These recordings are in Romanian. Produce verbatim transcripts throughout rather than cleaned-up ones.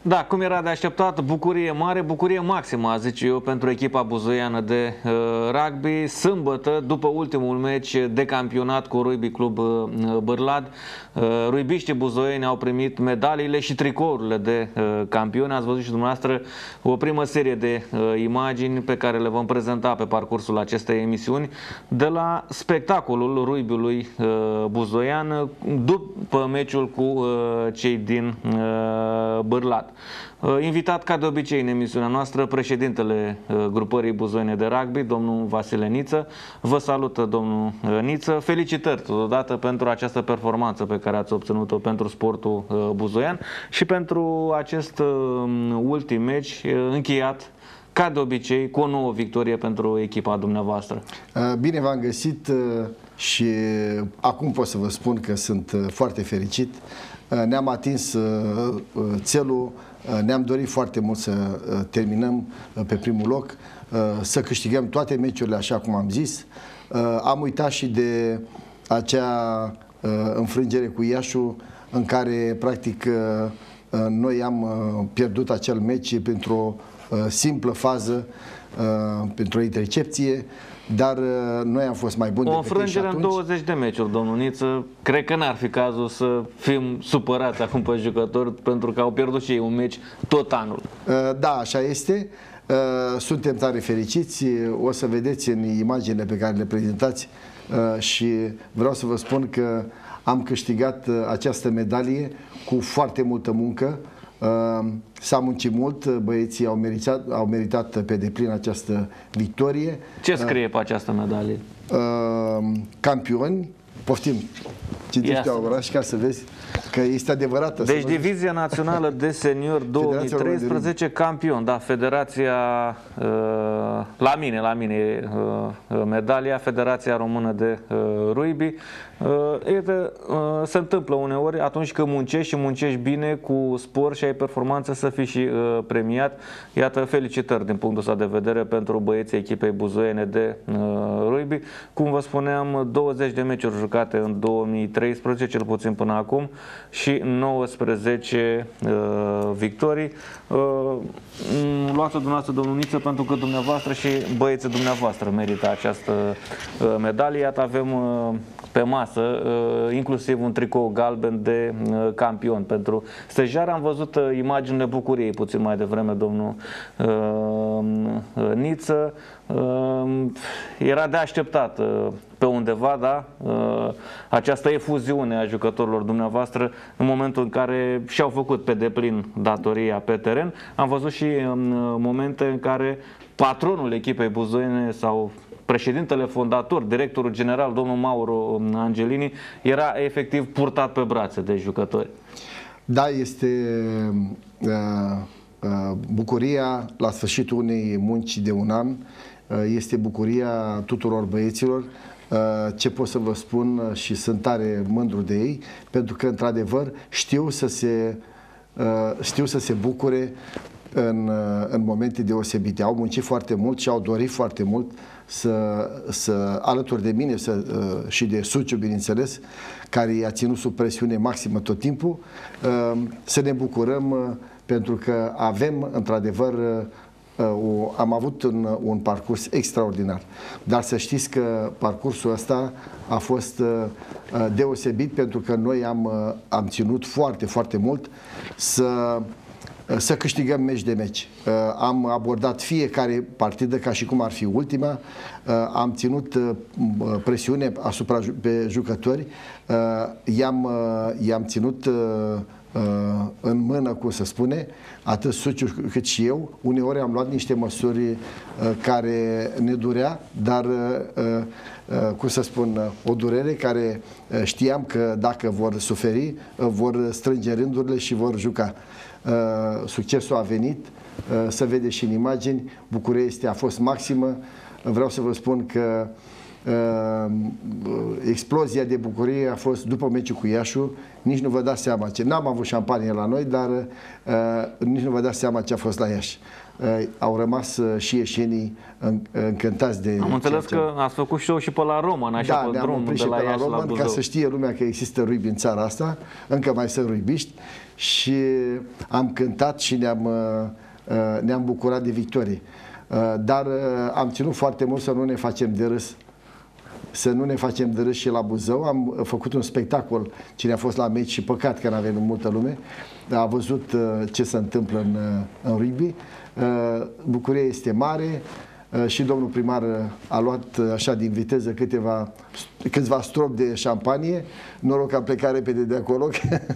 Da, cum era de așteptat, bucurie mare, bucurie maximă, zice eu, pentru echipa buzoiană de uh, rugby. Sâmbătă, după ultimul meci de campionat cu Rugby Club uh, Bârlad, uh, ruibiștii buzoieni au primit medaliile și tricourile de uh, campioni. Ați văzut și dumneavoastră o primă serie de uh, imagini pe care le vom prezenta pe parcursul acestei emisiuni de la spectacolul rugby-ului uh, buzoian după meciul cu uh, cei din uh, Bârlad. Invitat ca de obicei în emisiunea noastră președintele grupării buzoiene de rugby, domnul Vasile Niță. Vă salută, domnul Niță. Felicitări totodată pentru această performanță pe care ați obținut-o pentru sportul buzoian și pentru acest ultim meci încheiat ca de obicei cu o nouă victorie pentru echipa dumneavoastră. Bine v-am găsit și acum pot să vă spun că sunt foarte fericit. Ne-am atins țelul, ne-am dorit foarte mult să terminăm pe primul loc, să câștigăm toate meciurile așa cum am zis. Am uitat și de acea înfrângere cu Iașu în care practic noi am pierdut acel meci printr-o simplă fază, pentru o intercepție, dar noi am fost mai buni o decât ei și înfrângere în douăzeci de meciuri, domnul Niță. Cred că n-ar fi cazul să fim supărați acum pe jucători pentru că au pierdut și ei un meci tot anul. Da, așa este. Suntem tare fericiți. O să vedeți în imaginile pe care le prezentați și vreau să vă spun că am câștigat această medalie cu foarte multă muncă. S-a muncit mult, băieții au meritat, au meritat pe deplin această victorie. Ce scrie pe această medalie? Campioni, poftim, citește oraș ca să vezi că este adevărată. Deci Divizia Națională de Senior două mii treisprezece, campion, da, Federația, la mine, la mine medalia, Federația Română de Rugby. Se întâmplă uneori atunci când muncești și muncești bine cu sport și ai performanță să fii și premiat. Iată, felicitări din punctul ăsta de vedere pentru băieții echipei buzoiene de rugby. Cum vă spuneam, douăzeci de meciuri jucate în două mii treisprezece, cel puțin până acum, și nouăsprezece uh, victorii. Uh, luați-o dumneavoastră, domnul Niță, pentru că dumneavoastră și băieții dumneavoastră merită această uh, medalie. Iată, avem uh, pe masă uh, inclusiv un tricou galben de uh, campion pentru Stejar. Am văzut uh, imaginile bucuriei puțin mai devreme, domnul uh, Niță. Uh, era de așteptat uh, pe undeva, da, uh, această efuziune a jucătorilor dumneavoastră în momentul în care și-au făcut pe deplin datoria pe teren. Am văzut și în momente în care patronul echipei buzoiene sau președintele fondator, directorul general, domnul Mauro Angelini, era efectiv purtat pe brațe de jucători. Da, este uh, uh, bucuria la sfârșitul unei munci de un an, uh, este bucuria tuturor băieților. Uh, ce pot să vă spun și sunt tare mândru de ei, pentru că într-adevăr știu să se, uh, știu să se bucure în, uh, în momente deosebite. Au muncit foarte mult și au dorit foarte mult să, să alături de mine să, uh, și de Suciu, bineînțeles, care i-a ținut sub presiune maximă tot timpul, uh, să ne bucurăm uh, pentru că avem într-adevăr uh, O, am avut un, un parcurs extraordinar, dar să știți că parcursul ăsta a fost uh, deosebit pentru că noi am, uh, am ținut foarte, foarte mult să, uh, să câștigăm meci de meci. Uh, am abordat fiecare partidă ca și cum ar fi ultima, uh, am ținut uh, presiune asupra pe jucători, uh, i-am uh, i-am ținut uh, în mână, cum se spune, atât Suciu cât și eu. Uneori am luat niște măsuri uh, care ne durea, dar, uh, uh, cum să spun, o durere care uh, știam că dacă vor suferi, uh, vor strânge rândurile și vor juca. Uh, succesul a venit, uh, se vede și în imagini, bucuria este, a fost maximă. Vreau să vă spun că explozia de bucurie a fost după meciul cu Iașu. Nici nu vă dați seama ce... N-am avut șampanie la noi, dar nici nu vă dați seama ce a fost la Iași. Au rămas și ieșenii încântați de... Am înțeles că ați făcut show și pe la Roman, așa, da, pe drum de la, la Iași la Buzău. Ca să știe lumea că există rugby în țara asta, încă mai sunt rugbiști, și am cântat și ne-am ne-am bucurat de victorie. Dar am ținut foarte mult să nu ne facem de râs. Să nu ne facem de râs și la Buzău. Am făcut un spectacol, cine a fost la meci, și păcat că n-avem multă lume, a văzut ce se întâmplă în, în rugby. Bucuria este mare și domnul primar a luat așa din viteză câteva, câțiva stropi de șampanie. Noroc că am plecat repede de acolo,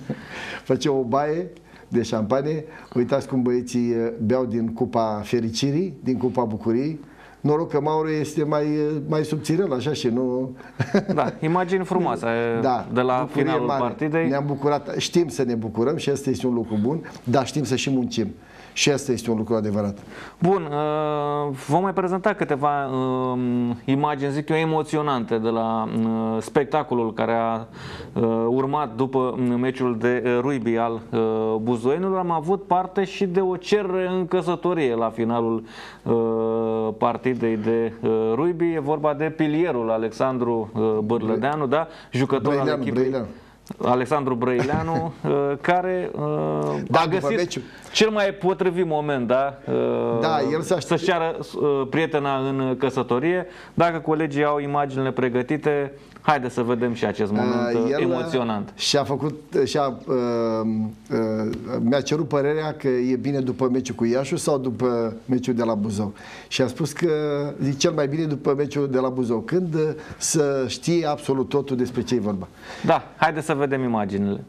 făcea o baie de șampanie. Uitați cum băieții beau din cupa fericirii, din cupa bucuriei. Noroc că Mauro este mai, mai subțirel, așa, și nu... Da, imagini frumoase, da, de la finalul mare. partidei. Ne-am bucurat, știm să ne bucurăm și asta este un lucru bun, dar știm să și muncim. Și asta este un lucru adevărat. Bun, uh, vom mai prezenta câteva uh, imagini, zic eu, emoționante de la uh, spectacolul care a uh, urmat după meciul de uh, rugby al uh, buzoienilor. Am avut parte și de o cerere în căsătorie la finalul uh, partidei de uh, rugby. E vorba de pilierul Alexandru uh, Bârlădeanu, da? Jucător al echipei. Brăileanu. Alexandru Brăileanu, care da, a găsit cel mai potrivit moment, da, da, să-și ceară prietena în căsătorie. Dacă colegii au imaginile pregătite, haide să vedem și acest moment El emoționant. Și-a făcut, și-a, uh, uh, mi-a cerut părerea că e bine după meciul cu Iașu sau după meciul de la Buzău. Și a spus că e cel mai bine după meciul de la Buzău, când uh, să știe absolut totul despre ce e vorba. Da, haide să vedem imaginile.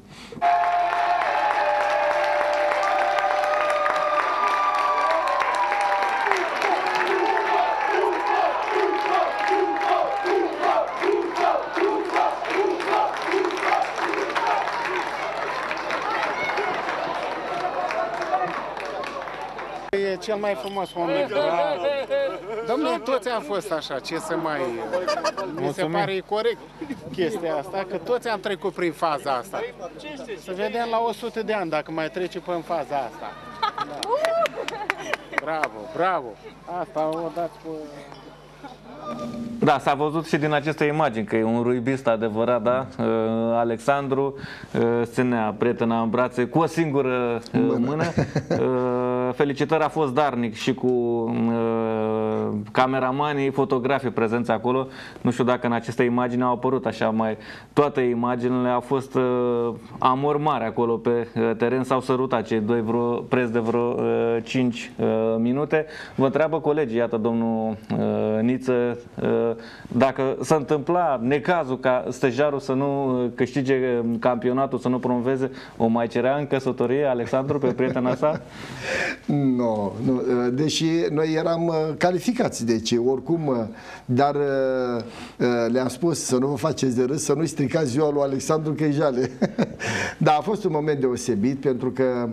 E cel mai frumos moment. Domnule, toți am fost așa, ce să mai... Mi se pare corect chestia asta, că toți am trecut prin faza asta. Să vedem la o sută de ani dacă mai trece pe în faza asta. Da. Bravo, bravo. Asta o dați pe... Da, s-a văzut și din aceste imagini că e un rugbist adevărat, da? Alexandru ținea prietena în brațe cu o singură mână. Felicitări, a fost darnic și cu cameramanii, fotografii prezenți acolo. Nu știu dacă în aceste imagini au apărut așa mai... Toate imaginile au fost amor mare acolo pe teren, s-au sărutat cei doi vreo, preț de vreo cinci minute. Vă întreabă colegii, iată domnul Niță, dacă s-a întâmplat necazul ca stejarul să nu câștige campionatul, să nu promoveze, o mai cerea în căsătorie Alexandru pe prietena sa? Nu, nu, deși noi eram calificați, deci oricum, dar le-am spus să nu vă faceți de râs, să nu-i stricați ziua lui Alexandru, că e jale. Dar a fost un moment deosebit, pentru că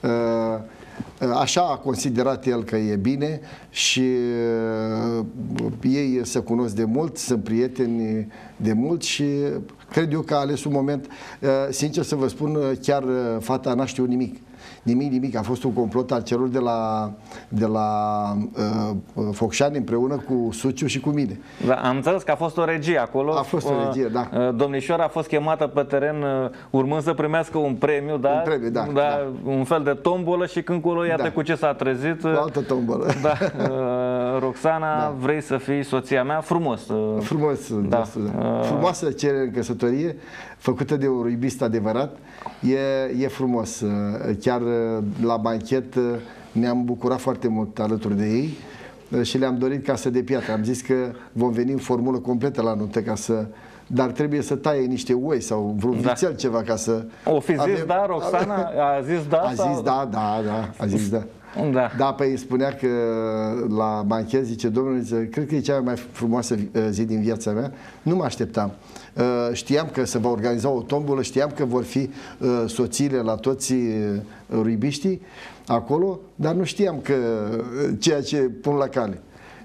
așa a considerat el că e bine și uh, ei se cunosc de mult, sunt prieteni de mult și cred eu că a ales un moment, uh, sincer să vă spun, chiar uh, fata n-a știut nimic. Nimic, nimic. A fost un complot al celor de la, de la uh, Focșani împreună cu Suciu și cu mine. Da, am înțeles că a fost o regie acolo. A fost o regie, da. Domnișoara a fost chemată pe teren urmând să primească un premiu, da? Un premiu, da, da, da. Un fel de tombolă și când colo, iată da. Cu ce s-a trezit. Cu altă tombolă. Da. Roxana, da. Vrei să fii soția mea? Frumos. Frumos, da. Da. Frumoasă cerere în căsătorie, făcută de un rugbist adevărat. E, e frumos. Chiar la banchet ne-am bucurat foarte mult alături de ei și le-am dorit casă de piatră. Am zis că vom veni în formulă completă la nuntă, ca să... dar trebuie să taie niște oi sau vreun da. vițel ceva ca să... O fi zis avem... da, Roxana? A zis da? A sau... zis da, da, da, a zis da. Da. Da, păi spunea că la banchet, zice, domnule, zice, cred că e cea mai frumoasă zi din viața mea. Nu mă așteptam. Știam că se va organiza o tombolă, știam că vor fi soțiile la toți rugbiștii acolo, dar nu știam că ceea ce pun la cale.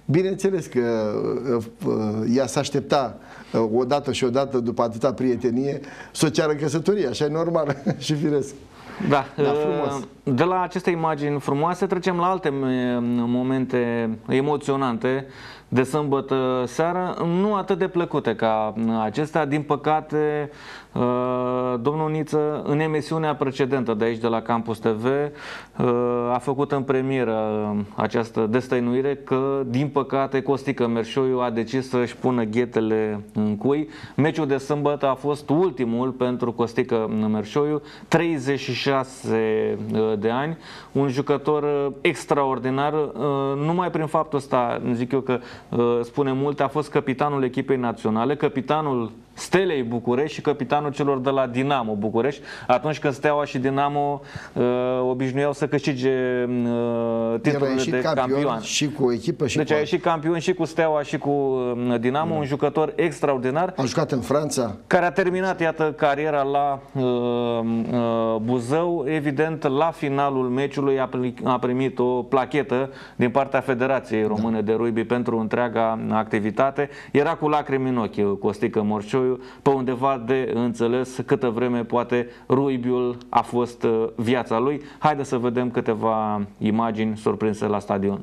Bineînțeles că ea s-a aștepta odată și odată după atâta prietenie să o ceară căsătorie, așa e normal și firesc. Da, Da, frumos. De la aceste imagini frumoase trecem la alte momente emoționante de sâmbătă seară, nu atât de plăcute ca acestea. Din păcate, domnul Niță, în emisiunea precedentă de aici, de la Campus T V, a făcut în premieră această destăinuire că, din păcate, Costică Merșoiu a decis să-și pună ghetele în cui. Meciul de sâmbătă a fost ultimul pentru Costică Merșoiu, treizeci și șase de ani, un jucător extraordinar, numai prin faptul ăsta, zic eu că spune multe, a fost capitanul echipei naționale, capitanul Stelei București și capitanul celor de la Dinamo București, atunci când Steaua și Dinamo uh, obișnuiau să câștige uh, titlurile de campion. Și cu o echipă și deci cu a ieșit campion și cu Steaua și cu uh, Dinamo, mm. un jucător extraordinar. A jucat în Franța. Care a terminat, iată, cariera la uh, uh, Buzău. Evident, la finalul meciului a, a primit o plachetă din partea Federației Române da. de Rugby pentru întreaga activitate. Era cu lacrimi în ochi Costică Merșoiu, pe undeva de înțeles câtă vreme poate rugby-ul a fost viața lui. Haideți să vedem câteva imagini surprinse la stadion.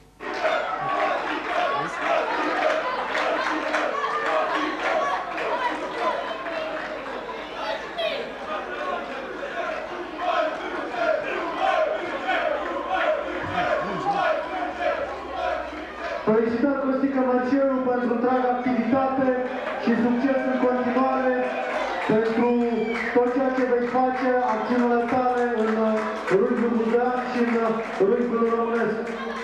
Felicitări Costică Merșoiu pentru întreaga activitate și succes în continuare pentru tot ceea ce vei face, acțiunile tale în rugby-ul buzean și în rugby-ul românesc.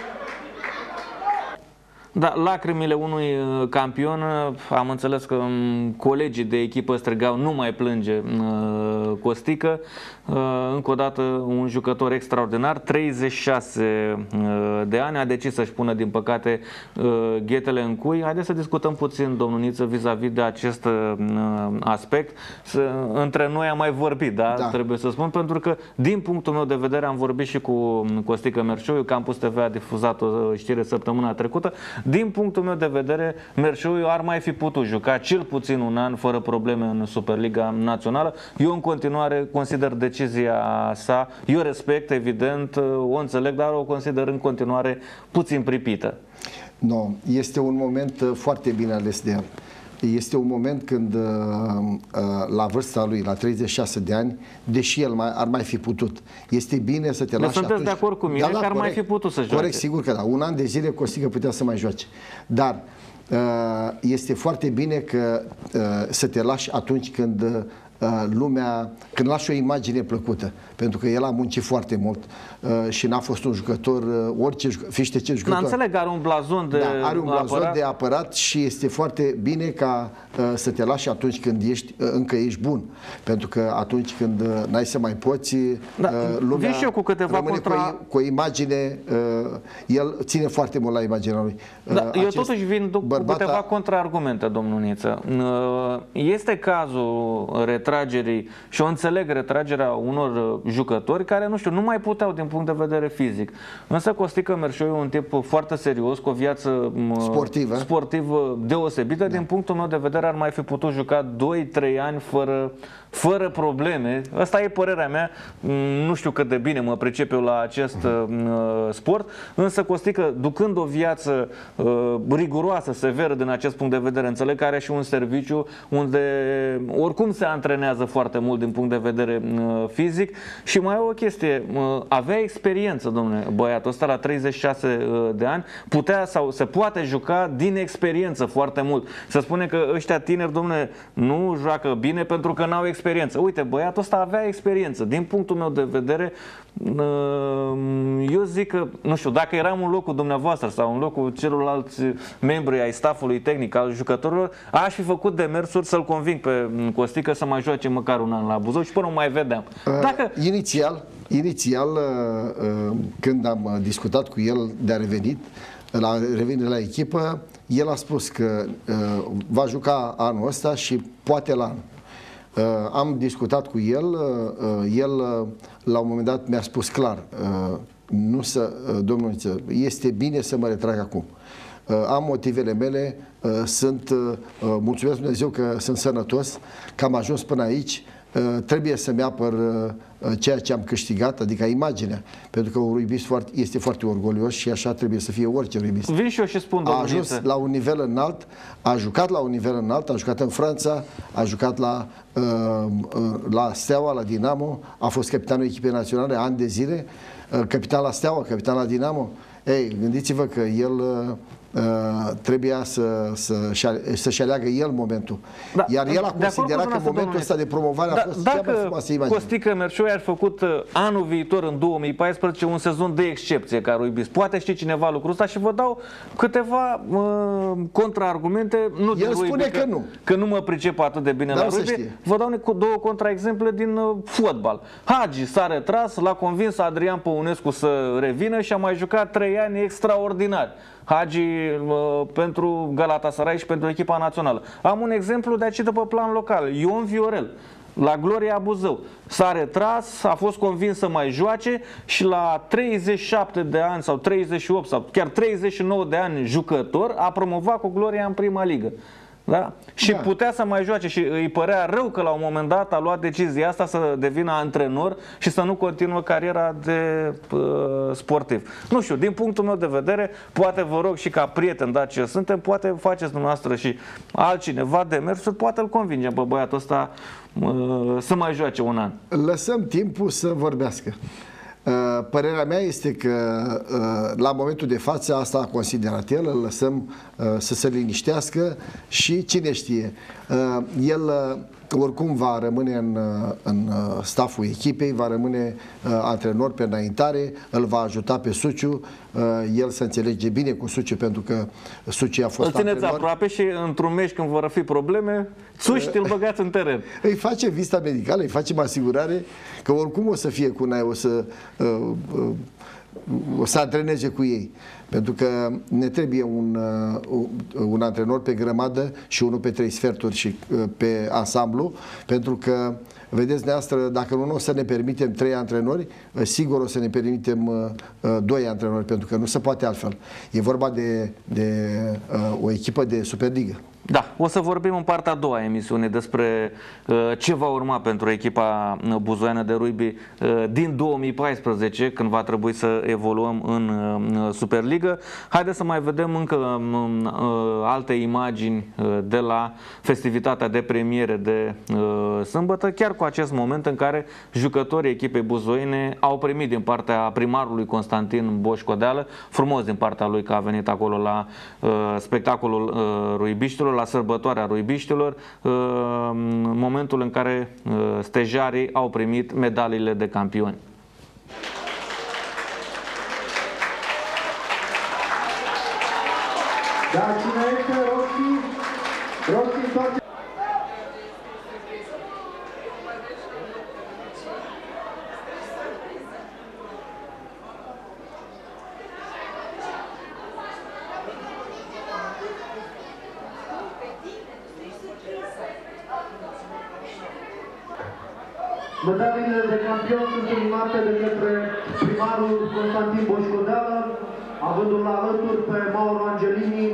Da, lacrimile unui campion, am înțeles că colegii de echipă strigau nu mai plânge Costică. Încă o dată un jucător extraordinar, treizeci și șase de ani, a decis să-și pună din păcate ghetele în cui. Haideți să discutăm puțin, domnul Niță, vis-a-vis de acest aspect. Între noi am mai vorbit, da? Da. Trebuie să spun, pentru că din punctul meu de vedere am vorbit și cu Costică Merșoiu, Campus T V a difuzat o știre săptămâna trecută. Din punctul meu de vedere, Merșoiu ar mai fi putut juca cel puțin un an fără probleme în Superliga Națională. Eu în continuare consider decizia sa, eu respect, evident, o înțeleg, dar o consider în continuare puțin pripită. Nu, este un moment foarte bine ales de el. Este un moment când, la vârsta lui, la treizeci și șase de ani, deși el mai, ar mai fi putut, este bine să te lași sunteți atunci... de acord cu mine da, da, că ar corect, mai fi putut să joace. Corect, sigur că da. Un an de zile Costică putea să mai joace. Dar este foarte bine că să te lași atunci când lumea, când lași o imagine plăcută, pentru că el a muncit foarte mult și n-a fost un jucător, orice, fiște ce jucător. Da, înțeleg, are un blazon de da, are un blazon apărat. de apărat și este foarte bine ca să te lași atunci când ești, încă ești bun, pentru că atunci când n-ai să mai poți, da, lumea și eu cu câteva rămâne contra... cu, o, cu o imagine, el ține foarte mult la imaginea lui. Da, eu totuși vin cu câteva a... contraargumente, domnul Niță. Este cazul retragerii, și o înțeleg, retragerea unor jucători care, nu știu, nu mai puteau din punct de vedere fizic. Însă Costică Merșoiu e un tip foarte serios, cu o viață sportivă, sportivă deosebită. Da. Din punctul meu de vedere ar mai fi putut juca doi trei ani fără, fără probleme. Asta e părerea mea. Nu știu cât de bine mă pricep eu la acest uh, sport, însă Costică, ducând o viață uh, riguroasă, severă din acest punct de vedere, înțeleg că are și un serviciu unde oricum se antrenează foarte mult din punct de vedere uh, fizic. Și mai e o chestie, uh, avea experiență, domnule, băiatul ăsta la treizeci și șase de ani, putea sau se poate juca din experiență foarte mult. Se spune că ăștia tineri, domnule, nu joacă bine pentru că n-au experiență. Uite, băiatul ăsta avea experiență. Din punctul meu de vedere, eu zic că, nu știu, dacă eram în locul dumneavoastră sau în locul celorlalți membri ai staffului tehnic, al jucătorilor, aș fi făcut demersuri să-l conving pe Costică să mai joace măcar un an la Buzău și până nu mai vedeam. Dacă... Uh, inițial, inițial uh, uh, când am discutat cu el de a revenit, la revenire la echipă, el a spus că uh, va juca anul ăsta și poate la anul. Uh, am discutat cu el, uh, el uh, la un moment dat mi-a spus clar, uh, nu să, uh, domnul Niță, este bine să mă retrag acum. am motivele mele, sunt, mulțumesc Dumnezeu că sunt sănătos, că am ajuns până aici. Trebuie să-mi apăr ceea ce am câștigat, adică imaginea, pentru că un rugbist este foarte orgolios și așa trebuie să fie orice rugbist. Vin și eu și spun, a ajuns la un nivel înalt, a jucat la un nivel înalt, a jucat în Franța, a jucat la, la Steaua, la Dinamo, a fost capitanul echipei naționale ani de zile, capitan la Steaua, capitan la Dinamo. Ei, gândiți-vă că el uh, trebuia să, să, să-și aleagă el momentul. Da, Iar el a considerat că momentul ăsta de promovare da, a fost cea mai frumoasă imagine. Costică Mercioi ar făcut uh, anul viitor, în două mii paisprezece, un sezon de excepție ca rugbist. Poate știe cineva lucrul ăsta și vă dau câteva uh, contraargumente. Nu el spune rugby, că, că nu. Că nu mă pricep atât de bine Dar la rugby. Vă dau două contraexemple din uh, fotbal. Hagi s-a retras, l-a convins Adrian Păunescu să revină și a mai jucat trei ani extraordinari. Hagi uh, pentru Galatasaray și pentru echipa națională. Am un exemplu de aici de pe plan local. Ion Viorel, la Gloria Buzău. S-a retras, a fost convins să mai joace și la treizeci și șapte de ani sau treizeci și opt sau chiar treizeci și nouă de ani jucător a promovat cu Gloria în prima ligă. Da? Și da. putea să mai joace și îi părea rău că la un moment dat a luat decizia asta să devină antrenor și să nu continuă cariera de uh, sportiv. Nu știu, din punctul meu de vedere, poate vă rog și ca prieten, da, ce suntem, poate faceți dumneavoastră și altcineva demersuri, poate îl convingem pe băiatul ăsta uh, să mai joace un an. Lăsăm timpul să vorbească. Părerea mea este că la momentul de față asta a considerat el, îl lăsăm să se liniștească și cine știe, el oricum va rămâne în, în stafful echipei, va rămâne antrenor pe înaintare, îl va ajuta pe Suciu, el se înțelege bine cu Suciu pentru că Suciu a fost îl țineți antrenor. aproape și într-un meci când vor fi probleme, țuști, îl băgați în teren. Îi face vizita medicală, îi facem asigurare că oricum o să fie cu noi, o să o să antreneze cu ei. Pentru că ne trebuie un, un antrenor pe grămadă și unul pe trei sferturi și pe ansamblu, pentru că, vedeți dumneavoastră, dacă nu o să ne permitem trei antrenori, sigur o să ne permitem doi antrenori, pentru că nu se poate altfel. E vorba de, de o echipă de Superligă. Da, o să vorbim în partea a doua a emisiunii despre uh, ce va urma pentru echipa buzoiană de rugby uh, din două mii paisprezece, când va trebui să evoluăm în uh, Superligă. Haideți să mai vedem încă uh, alte imagini uh, de la festivitatea de premiere de uh, sâmbătă, chiar cu acest moment în care jucătorii echipei buzoine au primit din partea primarului Constantin Boșcodeală, frumos din partea lui că a venit acolo la uh, spectacolul uh, rugbiștilor, la sărbătoarea rugbiștilor, în momentul în care stejarii au primit medaliile de campioni. Da, cine este Rossi? Rossi întoarce. Medaliile de campion sunt înmânate de către primarul Constantin Boșcodeală, avându-l alături pe Mauro Angelini.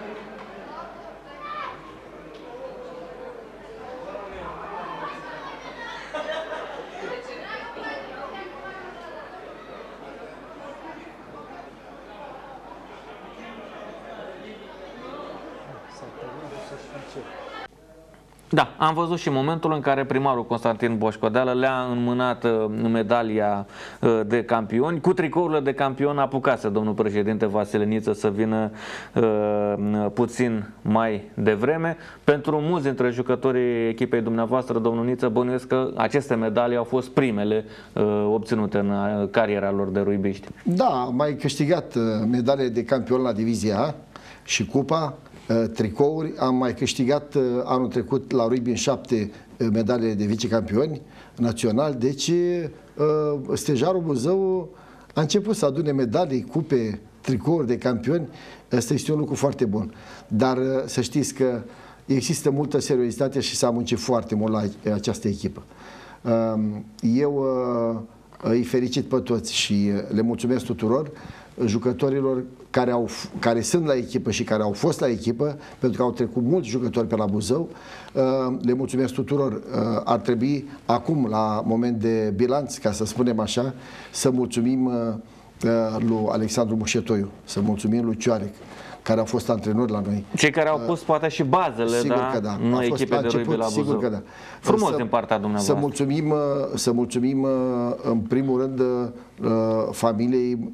Da, am văzut și momentul în care primarul Constantin Boșcodeală le-a înmânat medalia de campioni. Cu tricourile de campion apucase domnul președinte Vasile Niță să vină uh, puțin mai devreme. Pentru mulți dintre jucătorii echipei dumneavoastră, domnul Niță, bănuiesc că aceste medalii au fost primele uh, obținute în cariera lor de rugbiști. Da, am mai câștigat medalie de campion la divizia A și cupa, tricouri. Am mai câștigat anul trecut la rugby în șapte medalii de vicecampioni național. Deci stejarul Buzău a început să adune medalii, cupe, tricouri de campioni. Asta este un lucru foarte bun. Dar să știți că există multă seriozitate și s-a muncit foarte mult la această echipă. Eu îi felicit pe toți și le mulțumesc tuturor jucătorilor care, au, care sunt la echipă și care au fost la echipă, pentru că au trecut mulți jucători pe la Buzău. Le mulțumesc tuturor. Ar trebui acum, la moment de bilanț, ca să spunem așa, să mulțumim lui Alexandru Mușetoiu, să mulțumim lui Cioarec, care au fost antrenori la noi. Cei care au pus poate și bazele, sigur da? Că da. Nu echipe de rugby la Buzău. Sigur că da. Frumos să, din partea dumneavoastră. Să mulțumim, să mulțumim în primul rând familiei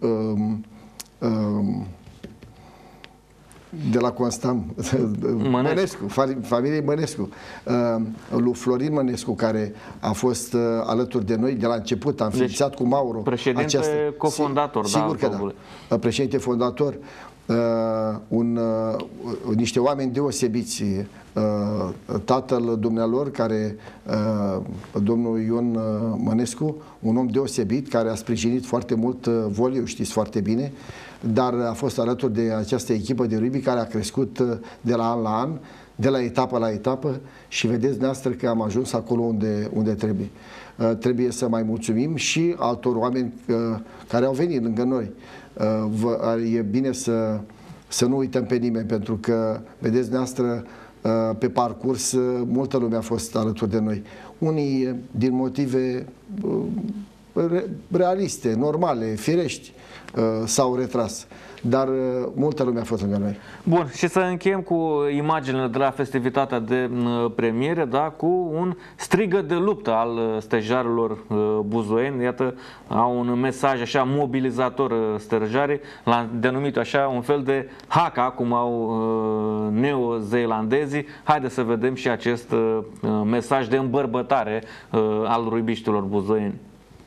de la Constam, Mănescu, Mănescu familiei Mănescu, lui Florin Mănescu, care a fost alături de noi de la început, am înființat deci, cu Mauro. Președinte această... cofondator, sigur da, că da. Președinte fondator, uh, un, uh, niște oameni deosebiți, uh, tatăl dumnealor, care, uh, domnul Ion Mănescu, un om deosebit, care a sprijinit foarte mult uh, Voliu, știți foarte bine, dar a fost alături de această echipă de rugby care a crescut uh, de la an la an, de la etapă la etapă, și vedeți noastră că am ajuns acolo unde, unde trebuie. Uh, trebuie să mai mulțumim și altor oameni uh, care au venit lângă noi. Uh, vă, e bine să, să nu uităm pe nimeni, pentru că, vedeți noastră, uh, pe parcurs uh, multă lume a fost alături de noi. Unii uh, din motive uh, re, realiste, normale, firești, uh, s-au retras. Dar uh, multă lume a fost lângă noi. Bun, și să încheiem cu imaginele de la festivitatea de uh, premiere, da, cu un strigă de luptă al uh, stejarilor uh, buzoieni. Iată, au un mesaj așa mobilizator uh, stejarii, l-am denumit așa un fel de haka, cum au uh, neozeelandezii. Haideți să vedem și acest uh, mesaj de îmbărbătare uh, al rugbiștilor buzoieni.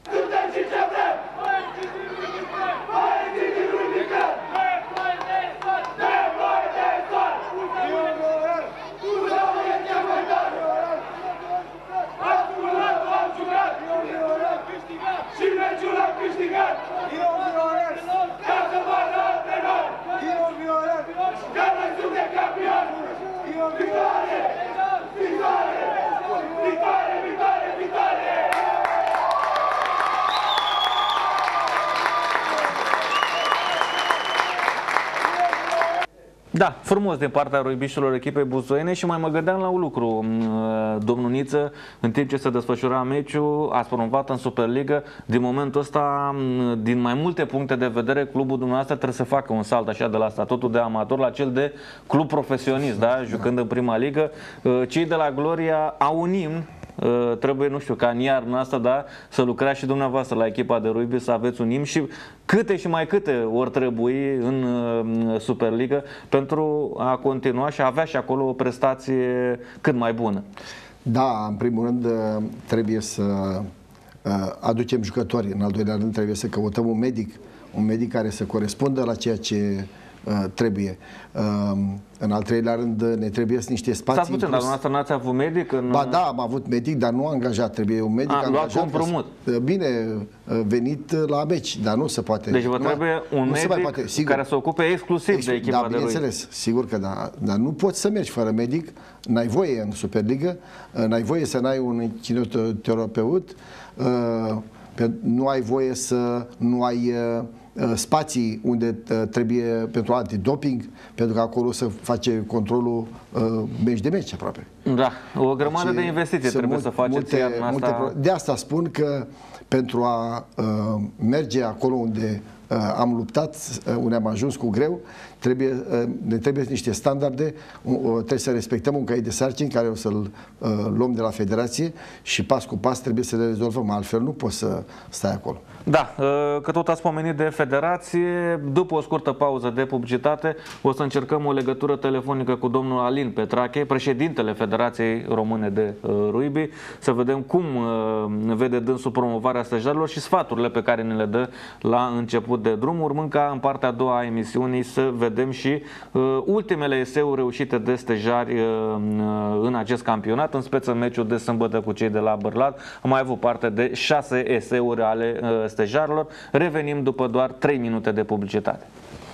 Da, frumos din partea rugbiștilor echipei buzoiene. Și mai mă gândeam la un lucru, domnul Niță, în timp ce se desfășura meciul, ați promovat în Superliga. Din momentul ăsta, din mai multe puncte de vedere, clubul dumneavoastră trebuie să facă un salt așa de la statutul de amator la cel de club profesionist, da? Jucând în prima ligă. Cei de la Gloria au un imn. Trebuie, nu știu, ca în iarna asta, da, să lucrați și dumneavoastră la echipa de rugby, să aveți un imn, și câte și mai câte ori trebui în Superliga pentru a continua și a avea și acolo o prestație cât mai bună. Da, în primul rând trebuie să aducem jucători, în al doilea rând trebuie să căutăm un medic, un medic care să corespundă la ceea ce trebuie. În al treilea rând ne trebuie niște spații. Stați puțin, dar dumneavoastră n-ați avut medic? În... Ba da, am avut medic, dar nu angajat. Trebuie un medic a, angajat. Luat bine, venit la meci, dar nu se poate. Deci vă trebuie un nu medic poate, sigur, care să ocupe exclusiv Ex de echipa da, de rugby. bineînțeles, sigur că da. Dar nu poți să mergi fără medic, n-ai voie în Superliga, n-ai voie să n-ai un kinetoterapeut, nu ai voie să nu ai spații unde trebuie pentru antidoping, pentru că acolo se face controlul uh, meci de meci aproape. Da, o grămadă deci, de investiții trebuie mult, să faceți multe, multe asta. De asta spun că pentru a uh, merge acolo unde uh, am luptat, uh, unde am ajuns cu greu, trebuie, uh, ne trebuie niște standarde, uh, trebuie să respectăm un caiet de sarcini care o să-l uh, luăm de la federație și pas cu pas trebuie să le rezolvăm, altfel nu poți să stai acolo. Da, că tot ați pomenit de federație, după o scurtă pauză de publicitate o să încercăm o legătură telefonică cu domnul Alin Petrache, președintele Federației Române de Rugby, să vedem cum vede dânsul promovarea stejarilor și sfaturile pe care ne le dă la început de drum, urmând ca în partea a doua a emisiunii să vedem și ultimele eseuri reușite de stejari în acest campionat, în speță meciul de sâmbătă cu cei de la Bărlat. Am mai avut parte de șase eseuri ale stejarilor. Revenim după doar trei minute de publicitate.